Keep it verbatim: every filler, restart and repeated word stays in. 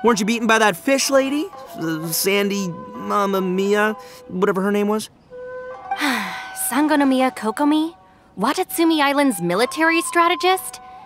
Weren't you beaten by that fish lady? Uh, Sandy, Mamma Mia, whatever her name was? Sangonomiya Kokomi? Watatsumi Island's military strategist?